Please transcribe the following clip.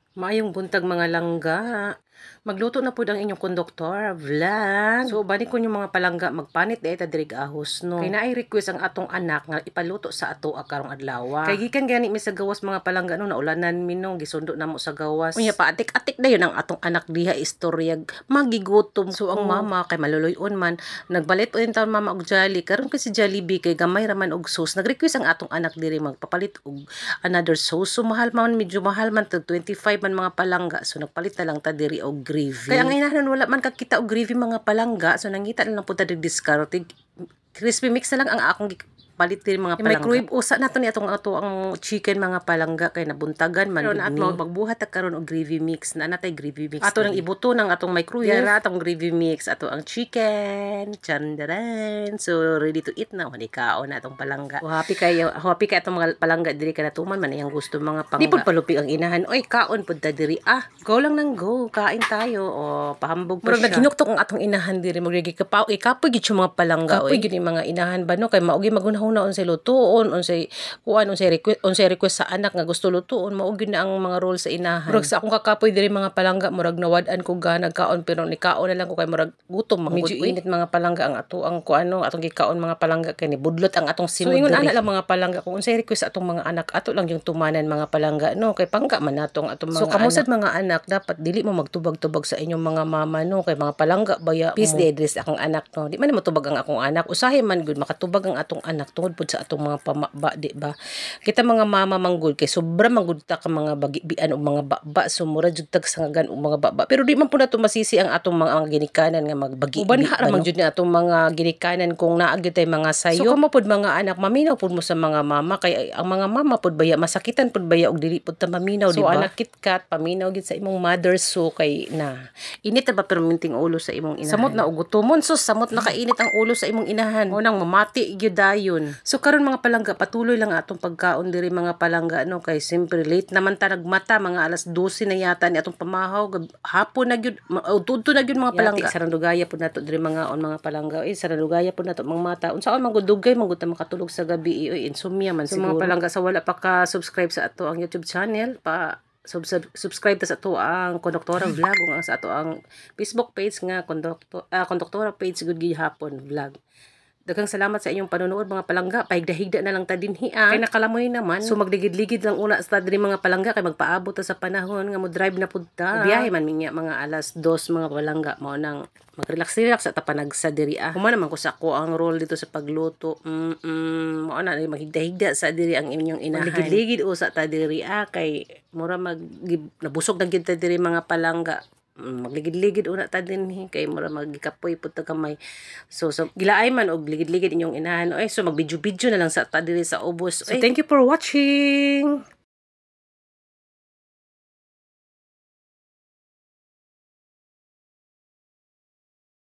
Maayong buntag mga langga. Magluto na po ang inyong konduktor vlog. So bani ko yung mga palangga magpanit dahil dirig ahos no. Kay naay request ang atong anak nga ipaluto sa ato karong adlaw. Kay gikan gani mi sa gawas mga palangga no naulanan mi no gisundo namo sa gawas. Unya pa atik-atik dayon ang atong anak diha istoryag magigutom. So ang mama kay maluluyon man nagbalit po din taon mama og Jolly karon kasi Jollibee kay gamay raman og sauce. Nag-request ang atong anak diri magpapalit og another sauce. So mahal man medyo mahal man tag 25 man mga palangga. So nagpalit na lang ta diri og gravy. Kaya ang inahanon wala man kakita og gravy mga palangga. So nangita na lang po ta dig diskarte. Crispy mix na lang ang akong palit din mga palangga. Microwave usa na to ni atong ang chicken mga palangga kay nabuntagan man gud ni. Magbuhat ta karon og gravy mix na natay gravy mix. Ato nang ibuto ng atong microwave. Yara atong gravy mix ato ang chicken. Chandaran. So ready to eat na wani kaon na atong palangga. Happy kay atong mga palangga diri kana tuman man iyang gusto mga pangga. Di pud palupig ang inahan. Oy kaon pud ta diri. Go lang nang go. Kain tayo o pahambog pa siya. Naghinuktok ang atong inahan diri magigi kapaw. Kapoy gid mga palangga. Kapoy gid mga inahan ba no kay maugi magunahon na unsay lutuon, unsay request sa anak nga gusto lutuon, mao gyud na ang mga role sa inahan. Murag sa akong kakapoy diri mga palangga, murag nawad-an ko ganag kaon pero ni kaon na lang ko kay murag gutom medyo init mga palangga ang atong gikaon mga palangga kay ni budlot ang atong sinod. So ingon ana lang mga palangga kung unsay request sa atong mga anak, ato lang yung tumanan mga palangga no kay pangga man natong atong mga. So kamusad mga anak dapat dili mo magtubag-tubag sa inyong mga mama no kay mga palangga baya peace mo. Peace akong anak no. Di man matubag ang akong anak. Usahay man gud makatubag ang atong anak tungod pud sa atong mga pamaba di ba kita mga mama manggod kay sobra manggod ta ka mga bagibian o mga baba sumura jud tag sangagan og mga baba pero di man pud nato masisi ang atong mga ginikanan nga magbagi uban ra man jud ni atong mga ginikanan kung naa gyud tay mga sayo. So kamo pud mga anak maminaw pud mo sa mga mama kay ang mga mama pud baya masakitan pud baya og dili pud ta maminaw di ba. So anak kitkat paminaw gid sa imong mother so kay na init ba perminting ulo sa imong inahan. Samot na og gutomon sus samot na kainit ang ulo sa imong inahan unang mamati gyud dayon. So karon mga palangga patuloy lang atong pagkaon diri mga palangga no kay simpre late naman ta nagmata mga alas 12 na yata ni atong pamahaw hapon na gyud tudto na gyud mga palangga. Sarandugaya pud nato diri mga mga palangga sarandugaya pud nato mga mata unsaon man gud dugay man gud ta makatulog sa gabi insomnia man siguro. Mga palangga sa wala pa ka subscribe sa ato ang YouTube channel subscribe ta sa ato ang Konduktora Vlog ug sa ato ang Facebook page nga Konduktora page gud gihapon vlog. Daghang salamat sa inyong panonood mga palangga. Pahigda-higda na lang ta dinhi kay nakalamoy naman. So magligid-ligid lang una sa diri mga palangga kay magpaabot ta sa panahon nga mo drive na pud ta. Biyahe man minya mga alas 2 mga palangga mao nang mag-relax sa tapanag sa diri Kuma naman ko sa ako ang role dito sa pagluto. Mao na maghigda-higda sa diri ang inyong inahan. Ligid-ligid usa ta diri kay mura nabusog na gyud ta diri mga palangga. Magligid-ligid una ta dinhi kay mura magikapoy pud ta kamay. So gilaay man og ligid-ligid inyong inahan. So mag-video na lang sa ta diri sa ubos. So thank you for watching.